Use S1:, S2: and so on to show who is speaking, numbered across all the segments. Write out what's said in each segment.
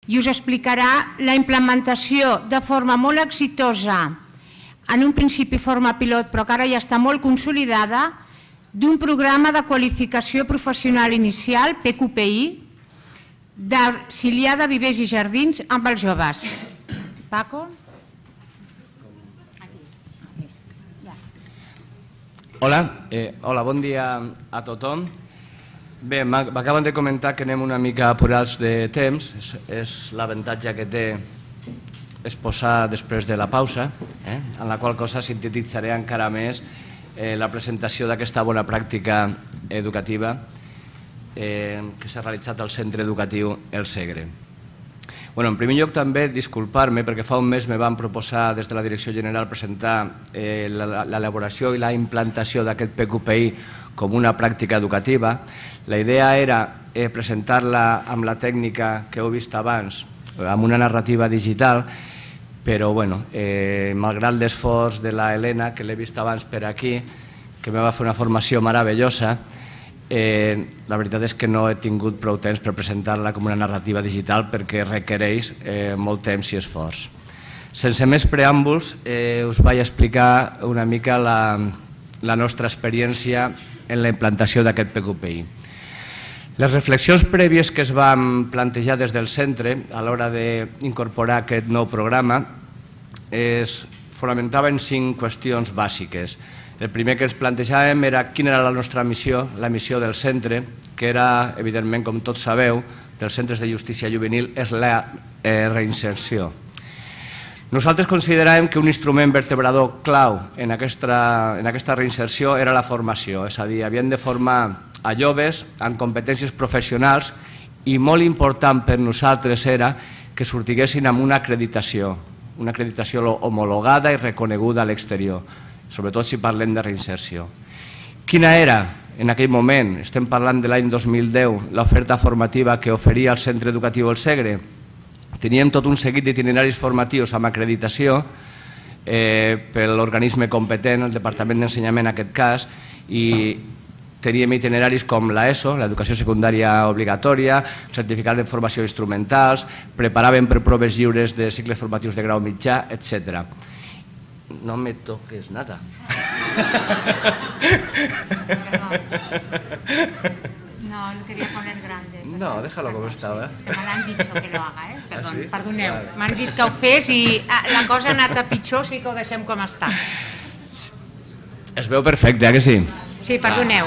S1: i us explicarà la implementació de forma molt exitosa, en un principi forma pilot però que ara ja està molt consolidada, d'un programa de qualificació professional inicial, PQPI, d'auxiliar de vivers i jardins amb els joves. Paco?
S2: Hola, bon dia a tothom. Bé, m'acaben de comentar que anem una mica apurats de temps. És l'avantatge que té exposar després de la pausa, en la qual cosa sintetitzaré encara més la presentació d'aquesta bona pràctica educativa que s'ha realitzat al centre educatiu El Segre. En primer lloc també disculpar-me perquè fa un mes me van proposar des de la Direcció General presentar l'elaboració i la implantació d'aquest PQPI com una pràctica educativa. La idea era presentar-la amb la tècnica que heu vist abans, amb una narrativa digital, però malgrat l'esforç de la Helena, que l'he vist abans per aquí, que me va fer una formació meravellosa, la veritat és que no he tingut prou temps per presentar-la com una narrativa digital perquè requereix molt temps i esforç. Sense més preàmbuls, us vaig explicar una mica la nostra experiència en la implantació d'aquest PQPI. Les reflexions prèvies que es van plantejar des del centre a l'hora d'incorporar aquest nou programa es fonamentaven en 5 qüestions bàsiques. El primer que ens plantejàvem era quina era la nostra missió, la missió del centre, que era, evidentment, com tots sabeu, dels centres de justícia juvenil, és la reinserció. Nosaltres consideràvem que un instrument vertebrador clau en aquesta reinserció era la formació, és a dir, havien de formar a joves amb competències professionals i molt important per nosaltres era que sortiguessin amb una acreditació homologada i reconeguda a l'exterior, sobretot si parlem de reinserció. Quina era, en aquell moment, estem parlant de l'any 2010, l'oferta formativa que oferia el centre educatiu El Segre? Teníem tot un seguit d'itineraris formatius amb acreditació per l'organisme competent, el Departament d'Ensenyament en aquest cas, i teníem itineraris com l'ESO, l'educació secundària obligatòria, certificat de formació instrumentals, preparàvem per proves lliures de cicles formatius de grau mitjà, etc. No me toques nada.
S1: No, lo quería poner grande.
S2: No, déjalo como estaba.
S1: Es que me han dicho que lo haga, Perdón, perdoneu. M'han dit que ho fes i la cosa ha anat a pitjor, sí que ho deixem com està.
S2: Es veu perfecte, que sí?
S1: Sí, perdoneu.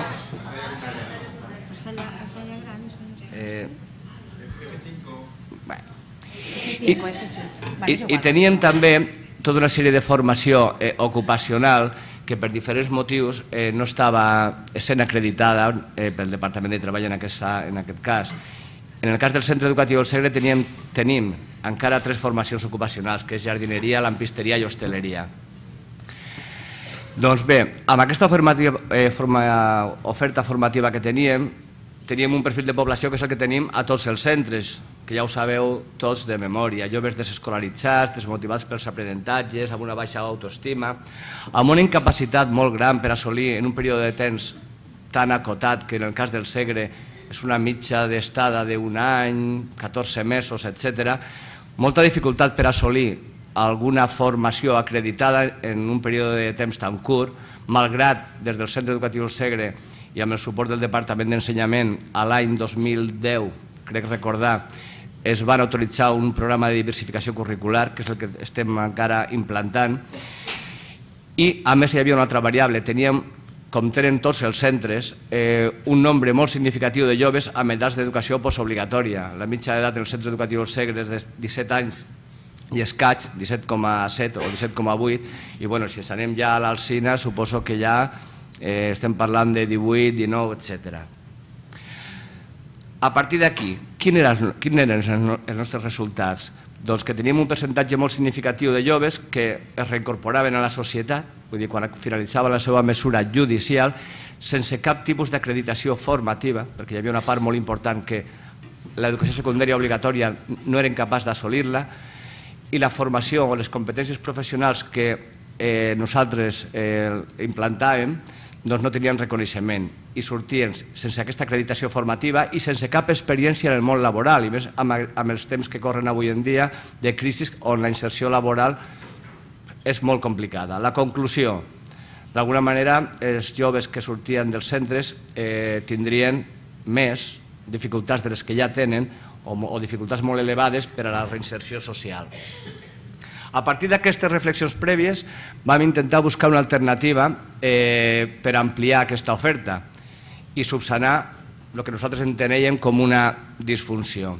S2: I teníem també tota una sèrie de formació ocupacional que per diferents motius no estava sent acreditada pel Departament de Treball en aquest cas. En el cas del centre educatiu El Segre tenim encara 3 formacions ocupacionals, que és jardineria, lampisteria i hostaleria. Doncs bé, amb aquesta oferta formativa que teníem un perfil de població que és el que tenim a tots els centres, que ja ho sabeu tots de memòria, joves desescolaritzats, desmotivats pels aprenentatges, amb una baixa autoestima, amb una incapacitat molt gran per assolir en un període de temps tan acotat, que en el cas del Segre és una mitja d'estada d'un any, 14 mesos, etc., molta dificultat per assolir alguna formació acreditada en un període de temps tan curt, malgrat des del centre educatiu El Segre i amb el suport del Departament d'Ensenyament a l'any 2010, crec recordar, es van autoritzar un programa de diversificació curricular, que és el que estem encara implantant, i a més hi havia una altra variable, teníem, com tenen tots els centres, un nombre molt significatiu de joves amb edats d'educació postobligatòria. La mitja d'edat del centre educatiu El Segre és de 17 anys i escaig, 17,7 o 17,8, i si ens anem ja a l'Alsina suposo que ja estem parlant de 18, 19, etc. A partir d'aquí, quins eren els nostres resultats? Doncs que teníem un percentatge molt significatiu de joves que es reincorporaven a la societat, vull dir, quan finalitzava la seva mesura judicial, sense cap tipus d'acreditació formativa, perquè hi havia una part molt important que l'educació secundària obligatòria no eren capaços d'assolir-la, i la formació o les competències professionals que nosaltres implantàvem no tenien reconeixement i sortien sense aquesta acreditació formativa i sense cap experiència en el món laboral, i més amb els temps que corren avui en dia de crisi on la inserció laboral és molt complicada. La conclusió, d'alguna manera, els joves que sortien dels centres tindrien més dificultats de les que ja tenen o dificultats molt elevades per a la reinserció social. A partir d'aquestes reflexions prèvies vam intentar buscar una alternativa per ampliar aquesta oferta i subsanar el que nosaltres enteníem com una disfunció.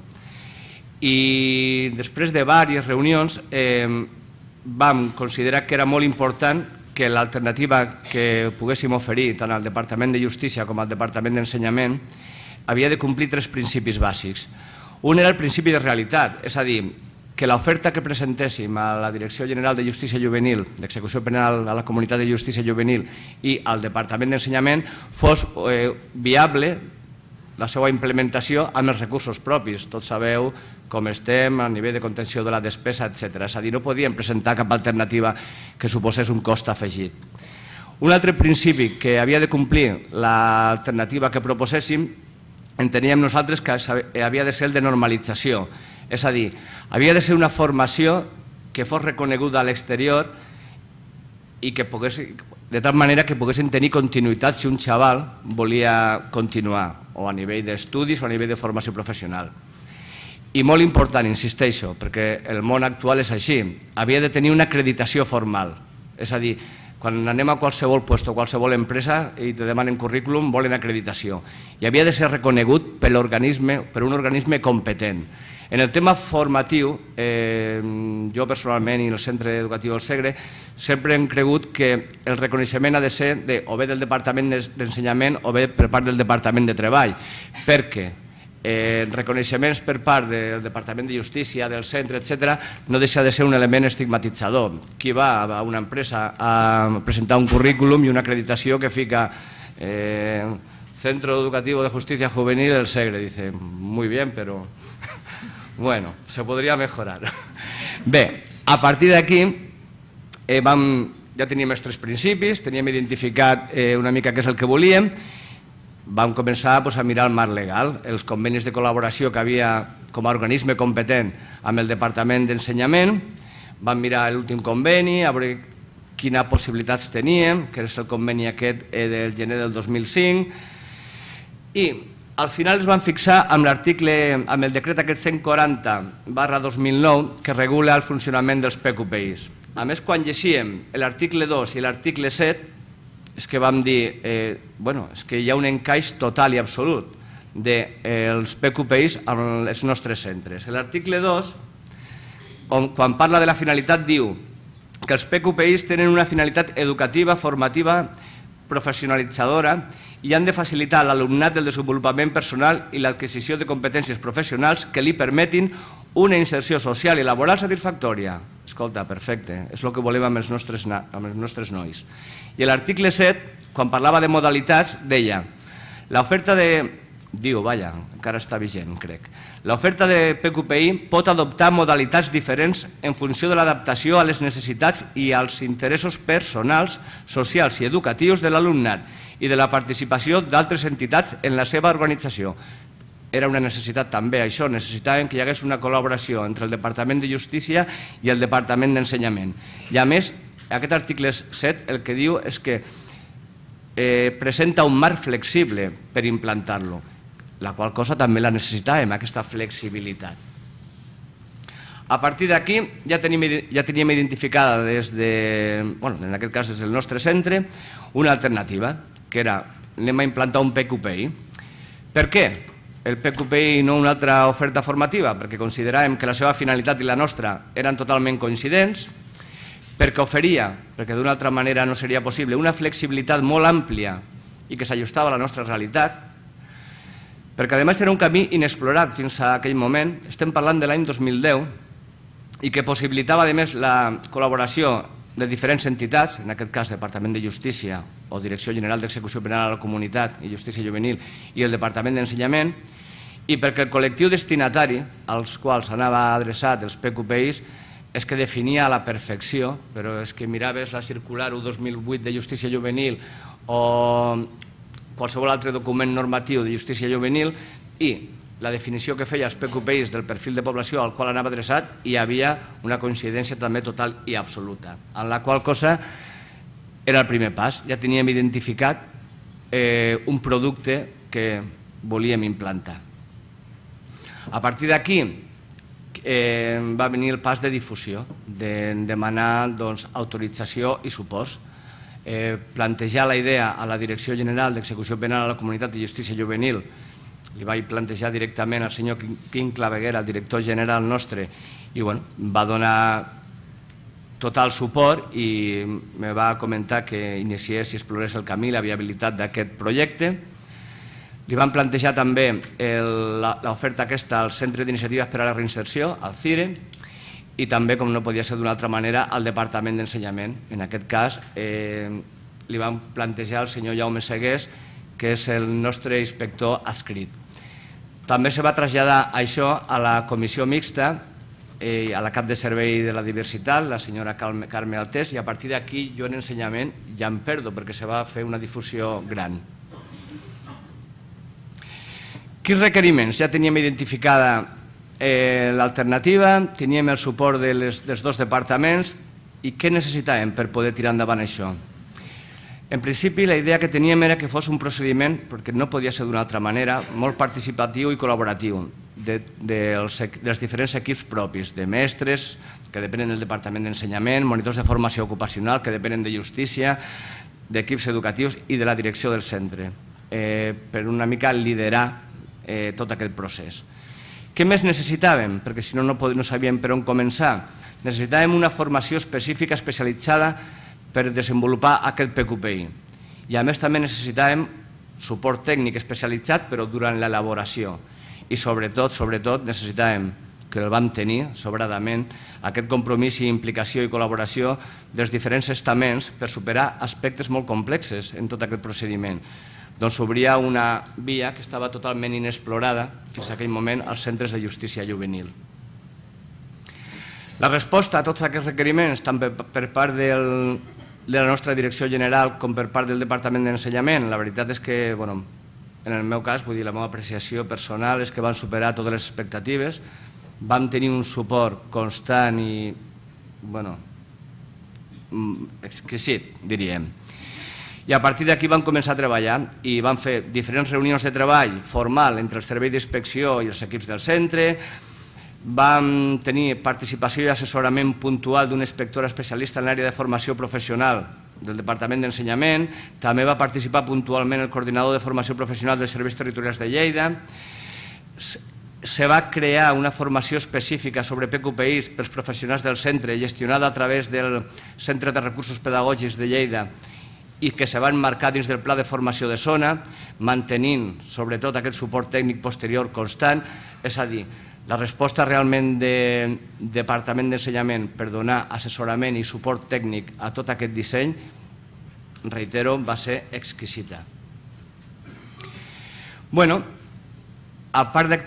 S2: I després de diverses reunions vam considerar que era molt important que l'alternativa que poguéssim oferir tant al Departament de Justícia com al Departament d'Ensenyament havia de complir 3 principis bàsics. Un era el principi de realitat, és a dir, que l'oferta que presentéssim a la Direcció General de Justícia Juvenil, d'Execució Penal a la Comunitat de Justícia Juvenil i al Departament d'Ensenyament fos viable la seva implementació amb els recursos propis. Tots sabeu com estem a nivell de contenció de la despesa, etc. És a dir, no podíem presentar cap alternativa que suposés un cost afegit. Un altre principi que havia de complir l'alternativa que proposéssim enteníem nosaltres que havia de ser el de normalització. És a dir, havia de ser una formació que fos reconeguda a l'exterior i que pogués, de tal manera que poguessin tenir continuïtat si un xaval volia continuar, o a nivell d'estudis o a nivell de formació professional. I molt important, insisteixo, perquè el món actual és així, havia de tenir una acreditació formal. És a dir, quan anem a qualsevol lloc o qualsevol empresa i te demanen currículum, volen acreditació. I havia de ser reconegut per un organisme competent. En el tema formatiu, jo personalment i el Centre Educatiu del Segre sempre hem cregut que el reconeixement ha de ser o bé del Departament d'Ensenyament o bé per part del Departament de Treball, perquè reconeixements per part del Departament de Justícia, del centre, etc., no deixa de ser un element estigmatitzador. Qui va a una empresa a presentar un currículum i una acreditació que fica Centro Educativo de Justicia Juvenil del Segre? Dice, muy bien, pero bueno, se podría mejorar. Bé, a partir d'aquí ja teníem els 3 principis, teníem identificat una mica què és el que volíem, vam començar a mirar el marc legal, els convenis de col·laboració que havia com a organisme competent amb el Departament d'Ensenyament, vam mirar l'últim conveni, a veure quines possibilitats teníem, que és el conveni aquest del gener del 2005, i al final es van fixar amb el decret aquest 140/2009 que regula el funcionament dels PQPIs. A més, quan llegíem l'article 2 i l'article 7, és que vam dir, bueno, és que hi ha un encaix total i absolut dels PQPIs amb els nostres centres. L'article 2, quan parla de la finalitat, diu que els PQPIs tenen una finalitat educativa, formativa, professionalitzadora i han de facilitar a l'alumnat el desenvolupament personal i l'adquisició de competències professionals que li permetin una inserció social i laboral satisfactòria. Escolta, perfecte, és el que volem amb els nostres nois. I l'article 7, quan parlava de modalitats, deia l'oferta de... Diu, vaja, encara està vigent, crec. L'oferta de PQPI pot adoptar modalitats diferents en funció de l'adaptació a les necessitats i als interessos personals, socials i educatius de l'alumnat i de la participació d'altres entitats en la seva organització. Era una necessitat també, això, necessitàvem que hi hagués una col·laboració entre el Departament de Justícia i el Departament d'Ensenyament. I a més, aquest article 7 el que diu és que presenta un marc flexible per implantar-lo, la qual cosa també la necessitàvem, aquesta flexibilitat. A partir d'aquí ja teníem identificada en aquest cas des del nostre centre, una alternativa, que era anem a implantar un PQPI. Per què el PQPI i no una altra oferta formativa? Perquè consideràvem que la seva finalitat i la nostra eren totalment coincidents, perquè oferia, perquè d'una altra manera no seria possible, una flexibilitat molt àmplia i que s'ajustava a la nostra realitat, perquè a més era un camí inexplorat fins a aquell moment, estem parlant de l'any 2010, i que possibilitava a més la col·laboració de diferents entitats, en aquest cas Departament de Justícia o Direcció General d'Execució Penal a la Comunitat i Justícia Juvenil i el Departament d'Ensenyament, i perquè el col·lectiu destinatari als quals anava adreçat els PQPIs és que definia a la perfecció, però és que miraves la circular 1/2008 de Justícia Juvenil o qualsevol altre document normatiu de justícia juvenil, i la definició que feia els PQPIs del perfil de població al qual anava adreçat, hi havia una coincidència també total i absoluta, en la qual cosa era el primer pas. Ja teníem identificat un producte que volíem implantar. A partir d'aquí va venir el pas de difusió, de demanar autorització i suports, plantejar la idea a la Direcció General d'Execució Penal a la Comunitat de Justícia Juvenil. Li vaig plantejar directament al senyor Quim Claveguera, el director general nostre, i va donar total suport i me va comentar que iniciés i explorés el camí, la viabilitat d'aquest projecte. Li vam plantejar també l'oferta aquesta al Centre d'Iniciatives per a la Reinserció, al CIRE, i també, com no podia ser d'una altra manera, al Departament d'Ensenyament. En aquest cas, li vam plantejar al senyor Jaume Segués, que és el nostre inspector adscrit. També se va traslladar això a la comissió mixta, a la cap de servei de la diversitat, la senyora Carme Altés, i a partir d'aquí jo en ensenyament ja em perdo perquè se va fer una difusió gran. Quins requeriments? Ja teníem identificada l'alternativa, teníem el suport dels dos departaments i què necessitàvem per poder tirar endavant això? En principi, la idea que teníem era que fos un procediment, perquè no podia ser d'una altra manera, molt participatiu i col·laboratiu dels diferents equips propis, de mestres, que depenen del Departament d'Ensenyament, monitors de formació ocupacional, que depenen de Justícia, d'equips educatius i de la direcció del centre, per una mica liderar tot aquest procés. Què més necessitàvem? Perquè si no, no sabíem per on començar. Necessitàvem una formació específica, especialitzada, per desenvolupar aquest PQPI. I a més també necessitàvem suport tècnic especialitzat, però durant l'elaboració. I sobretot necessitàvem, que el vam tenir sobradament, aquest compromís i implicació i col·laboració dels diferents estaments per superar aspectes molt complexes en tot aquest procediment. Doncs s'obria una via que estava totalment inexplorada fins a aquell moment als centres de justícia juvenil. La resposta a tots aquests requeriments, tant per part de la nostra direcció general com per part del Departament d'Ensenyament, la veritat és que, en el meu cas, vull dir, la meva apreciació personal és que van superar totes les expectatives, vam tenir un suport constant i, exquisit, diríem. I a partir d'aquí vam començar a treballar i vam fer diferents reunions de treball formal entre el servei d'inspecció i els equips del centre. Vam tenir participació i assessorament puntual d'un inspector especialista en l'àrea de formació professional del Departament d'Ensenyament. També va participar puntualment el coordinador de formació professional dels serveis territorials de Lleida. Se va crear una formació específica sobre PQPIs pels professionals del centre, gestionada a través del Centre de Recursos Pedagògics de Lleida i que se va emmarcar dins del pla de formació de zona, mantenint sobretot aquest suport tècnic posterior constant, és a dir, la resposta realment del Departament d'Ensenyament per donar assessorament i suport tècnic a tot aquest disseny, reitero, va ser exquisita. A part de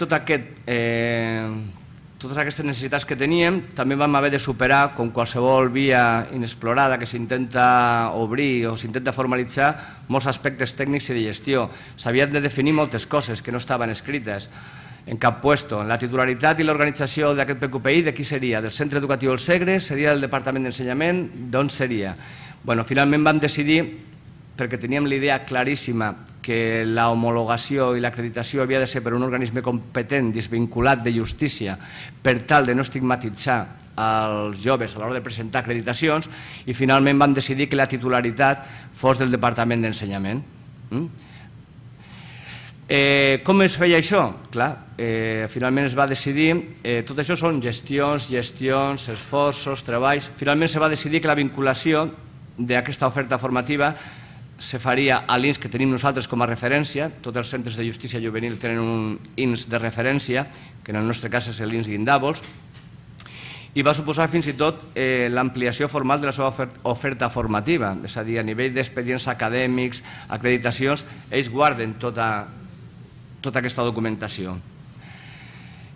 S2: totes aquestes necessitats que teníem, també vam haver de superar, com qualsevol via inexplorada que s'intenta obrir o s'intenta formalitzar, molts aspectes tècnics i de gestió. S'havien de definir moltes coses que no estaven escrites en cap puesto. La titularitat i l'organització d'aquest PQPI, de qui seria? Del Centre Educatiu El Segre? Seria del Departament d'Ensenyament? D'on seria? Finalment vam decidir, perquè teníem la idea claríssima que la homologació i l'acreditació havia de ser per un organisme competent, desvinculat de justícia, per tal de no estigmatitzar els joves a l'hora de presentar acreditacions, i finalment vam decidir que la titularitat fos del Departament d'Ensenyament. Com es feia això? Clar, finalment es va decidir, tot això són gestions, esforços, treballs. Finalment se va decidir que la vinculació d'aquesta oferta formativa se faria a l'INS que tenim nosaltres com a referència. Tots els centres de justícia juvenil tenen un INS de referència, que en el nostre cas és l'INS Guindàvols, i va suposar fins i tot l'ampliació formal de la seva oferta formativa, és a dir, a nivell d'expedients acadèmics, acreditacions, ells guarden tota aquesta documentació.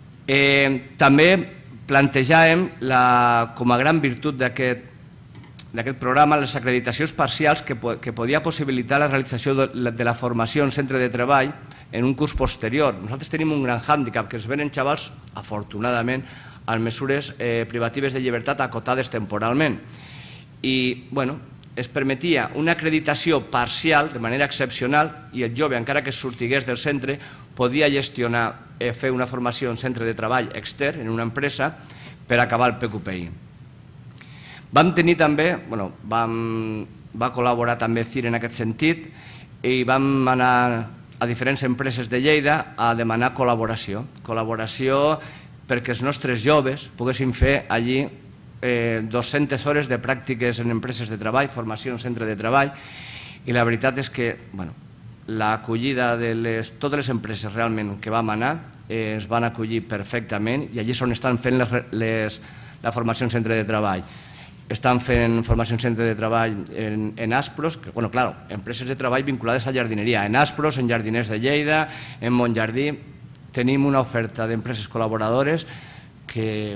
S2: També plantejàvem com a gran virtut programa les acreditacions parcials que podia possibilitar la realització de la formació en centre de treball en un curs posterior. Nosaltres tenim un gran hàndicap, que ens venen xavals, afortunadament, amb mesures privatives de llibertat acotades temporalment. I, bueno, es permetia una acreditació parcial de manera excepcional i el jove, encara que sortigués del centre, podia gestionar, fer una formació en centre de treball extern, en una empresa, per acabar el PQPI. Vam tenir també, va col·laborar també CIR en aquest sentit i vam anar a diferents empreses de Lleida a demanar col·laboració. Col·laboració perquè els nostres joves poguessin fer allí 200 hores de pràctiques en empreses de treball, formació en centre de treball, i la veritat és que l'acollida de totes les empreses realment que vam anar es van acollir perfectament i allí és on estan fent la formació en centre de treball. Estan fent formació en centre de treball en Aspros, empreses de treball vinculades a jardineria, en Aspros, en Jardiners de Lleida, en Montjardí. Tenim una oferta d'empreses col·laboradores que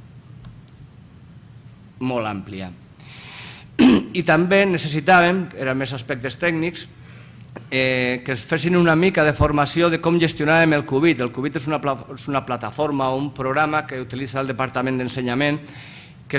S2: molt àmplia. I també necessitàvem, eren més aspectes tècnics, que es fessin una mica de formació de com gestionàvem el Qubit. El Qubit és una plataforma o un programa que utilitza el Departament d'Ensenyament, que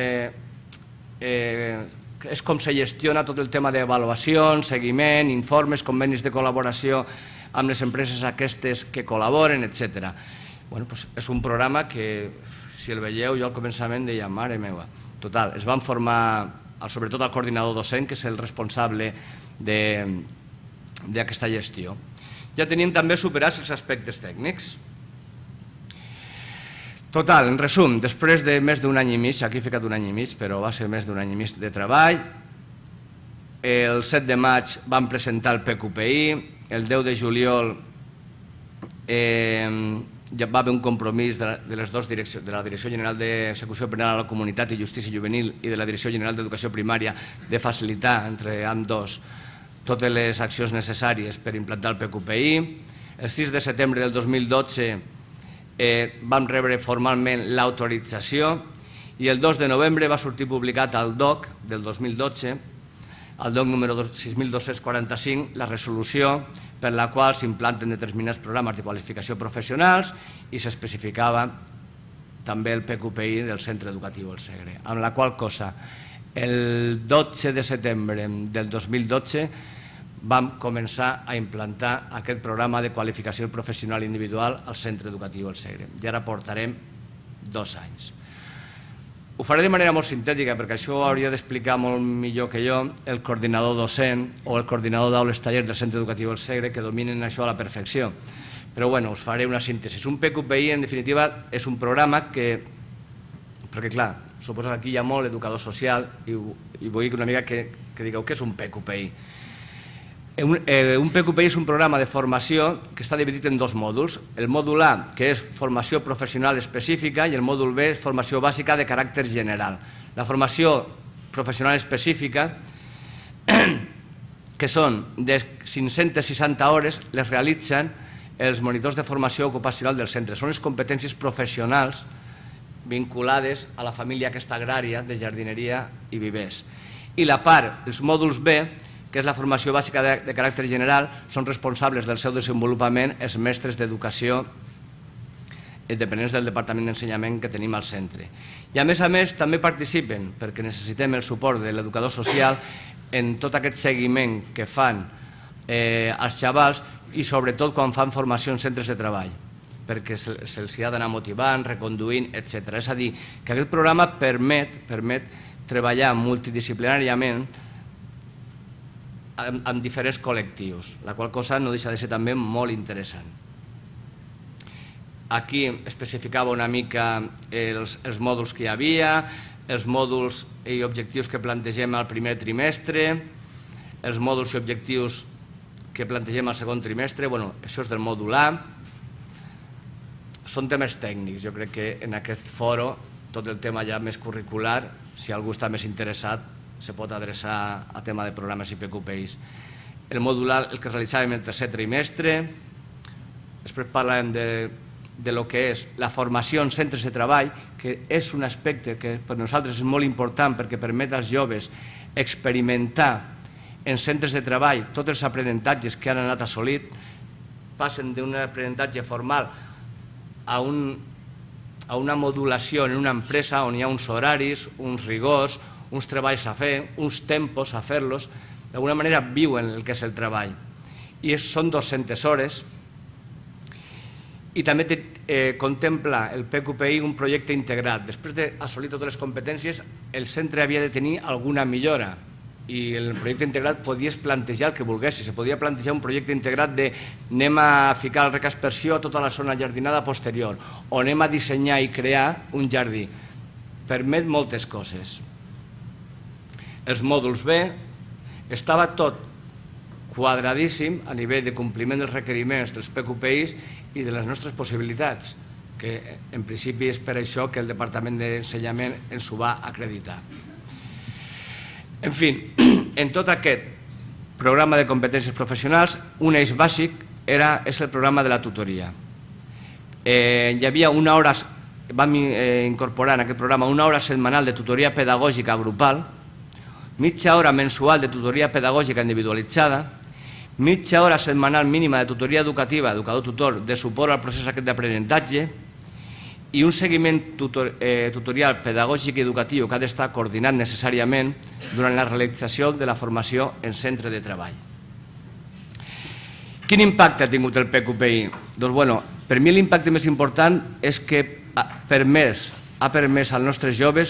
S2: és com se gestiona tot el tema d'avaluacions, seguiment, informes, convenis de col·laboració amb les empreses aquestes que col·laboren, etc. És un programa que, si el veieu, jo al començament deia, mare meva. Total, es van formar, sobretot el coordinador docent, que és el responsable d'aquesta gestió. Ja tenim també superats els aspectes tècnics. Total, en resum, després de més d'un any i mig, aquí he ficat un any i mig, però va ser més d'un any i mig de treball, el 7 de maig vam presentar el PQPI, el 10 de juliol ja va haver un compromís de les dues direccions, de la Direcció General d'Execució Penal a la Comunitat i Justícia Juvenil i de la Direcció General d'Educació Primària, de facilitar entre ambdós totes les accions necessàries per implantar el PQPI. El 6 de setembre del 2012 vam rebre formalment l'autorització i el 2 de novembre va sortir publicat al DOC del 2012, al DOC número 6245, la resolució per la qual s'implanten determinats programes de qualificació professionals i s'especificava també el PQPI del centre educatiu El Segre, amb la qual cosa el 12 de setembre del 2012 vam començar a implantar aquest programa de qualificació professional individual al centre educatiu El Segre. I ara portarem 2 anys. Ho faré de manera molt sintètica perquè això ho hauria d'explicar molt millor que jo el coordinador docent o el coordinador d'aules tallers del centre educatiu El Segre, que dominen això a la perfecció. Però bueno, us faré una síntesi. Un PQPI, en definitiva, és un programa que, perquè clar, suposo que aquí hi ha molt educador social i vull una mica que digueu què és un PQPI. Un PQPI és un programa de formació que està dividit en 2 mòduls. El mòdul A, que és formació professional específica, i el mòdul B és formació bàsica de caràcter general. La formació professional específica, que són de 560 hores, les realitzen els monitors de formació ocupacional del centre. Són les competències professionals vinculades a la família aquesta agrària de jardineria i vivers. I la part, els mòduls B, que és la formació bàsica de caràcter general, són responsables del seu desenvolupament els mestres d'educació dependents del Departament d'Ensenyament que tenim al centre. I a més, també participen, perquè necessitem el suport de l'educador social, en tot aquest seguiment que fan els xavals i sobretot quan fan formació en centres de treball, perquè se'ls ha d'anar motivant, reconduint, etc. És a dir, que aquest programa permet treballar multidisciplinàriament amb diferents col·lectius, la qual cosa no deixa de ser també molt interessant. Aquí especificava una mica els mòduls que hi havia, els mòduls i objectius que plantegem al primer trimestre, els mòduls i objectius que plantegem al segon trimestre. Això és del mòdul A. Són temes tècnics. Jo crec que en aquest foro tot el tema ja més curricular, si algú està més interessat, se pot adreçar a tema de programes i PQPIs. El mòdul A, el que realitzàvem el tercer trimestre. Després parlàvem de lo que és la formació en centres de treball, que és un aspecte que per nosaltres és molt important perquè permet als joves experimentar en centres de treball tots els aprenentatges que han anat assolit, passen d'un aprenentatge formal a una modulació en una empresa on hi ha uns horaris, uns rigors, uns treballs a fer, uns tempos a fer-los, d'alguna manera viuen el que és el treball. I són 200 hores. I també contempla el PQPI un projecte integrat. Després d'assolir totes les competències, el centre havia de tenir alguna millora i el projecte integrat podies plantejar el que volguessis. Se podia plantejar un projecte integrat de anem a ficar el rec aspersió a tota la zona jardinada posterior o anem a dissenyar i crear un jardí. Permet moltes coses. Els mòduls B, estava tot quadradíssim a nivell de compliment dels requeriments dels PQPIs i de les nostres possibilitats, que en principi és per això que el Departament d'Ensenyament ens ho va acreditar. En fi, en tot aquest programa de competències professionals, un eix bàsic és el programa de la tutoria. Hi havia una hora, vam incorporar en aquest programa una hora setmanal de tutoria pedagògica grupal, mitja hora mensual de tutoria pedagògica individualitzada, mitja hora setmanal mínima de tutoria educativa, educador-tutor, de suport al procés aquest d'aprenentatge i un seguiment tutorial pedagògic i educatiu que ha d'estar coordinat necessàriament durant la realització de la formació en centre de treball. Quin impacte ha tingut el PQPI? Doncs, per mi l'impacte més important és que ha permès als nostres joves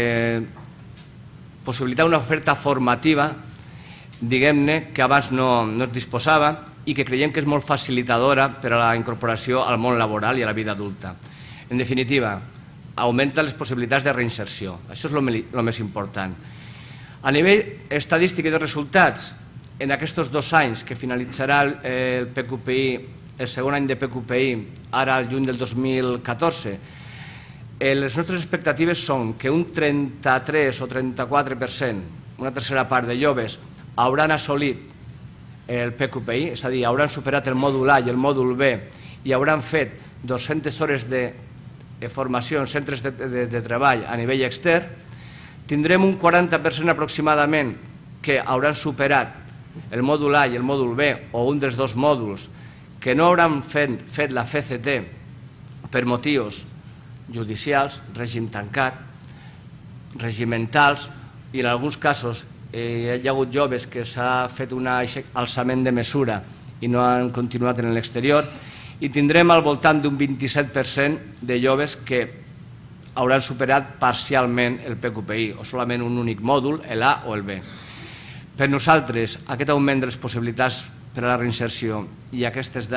S2: possibilitar una oferta formativa, diguem-ne, que abans no es disposava i que creiem que és molt facilitadora per a la incorporació al món laboral i a la vida adulta. En definitiva, augmenta les possibilitats de reinserció. Això és el més important. A nivell estadístic i de resultats, en aquests 2 anys que finalitzarà el PQPI, el segon any de PQPI, ara al juny del 2014, les nostres expectatives són que un 33 o 34%, una tercera part de joves, hauran assolit el PQPI, és a dir, hauran superat el mòdul A i el mòdul B i hauran fet 200 hores de formació en centres de treball a nivell extern. Tindrem un 40% aproximadament que hauran superat el mòdul A i el mòdul B o un dels 2 mòduls que no hauran fet la FCT per motius judicials, règim tancat, regimentals, i en alguns casos hi ha hagut joves que s'ha fet un alçament de mesura i no han continuat en l'exterior, i tindrem al voltant d'un 27% de joves que hauran superat parcialment el PQPI o solament un únic mòdul, l'A o el B. Per nosaltres, aquest augment de les possibilitats per a la reinserció i aquests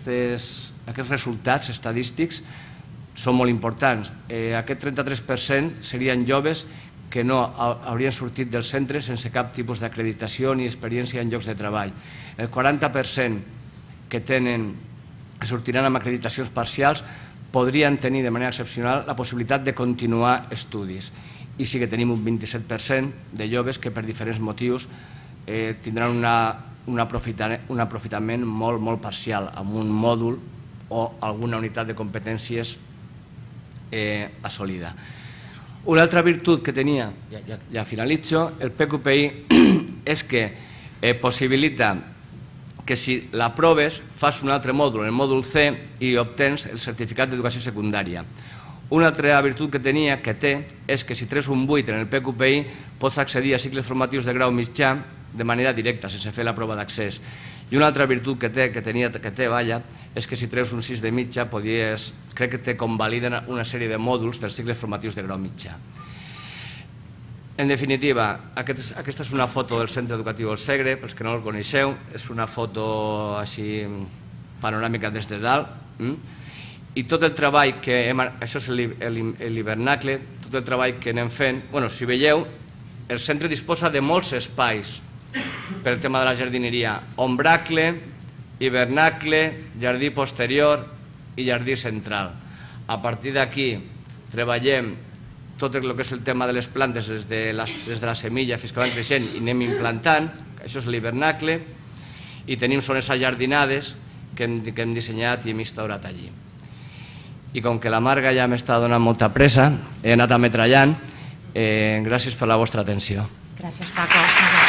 S2: resultats estadístics són molt importants. Aquest 33% serien joves que no haurien sortit del centre sense cap tipus d'acreditació ni experiència en llocs de treball. El 40% que sortiran amb acreditacions parcials podrien tenir de manera excepcional la possibilitat de continuar estudis. I sí que tenim un 27% de joves que per diferents motius tindran un aprofitament molt parcial amb un mòdul o alguna unitat de competències assolida. Una altra virtut que tenia, ja finalitzo, el PQPI és que possibilita que si l'aproves fas un altre mòdul, el mòdul C, i obtens el certificat d'educació secundària. Una altra virtut que tenia, que té, és que si treus un 8 en el PQPI pots accedir a cicles formatius de grau mitjà de manera directa, sense fer la prova d'accés. I una altra virtut que té, és que si treus un 6 de mitja, crec que te convaliden una sèrie de mòduls dels cicles formatius de grau mitjà. En definitiva, aquesta és una foto del Centre Educatiu del Segre, pels que no el coneixeu, és una foto així panoràmica des de dalt, i tot el treball que això és l'hivernacle, tot el treball que anem fent, si veieu, el centre disposa de molts espais pel tema de la jardineria: ombracle, hivernacle, jardí posterior i jardí central. A partir d'aquí treballem tot el que és el tema de les plantes des de la semilla fins que van creixent i anem implantant. Això és l'hivernacle, i tenim zones ajardinades que hem dissenyat i hem instaurat allí. i com que la Marga ja m'està donant molta pressa, he anat ametrallant. Gràcies per la vostra atenció.
S1: Gràcies, Paco.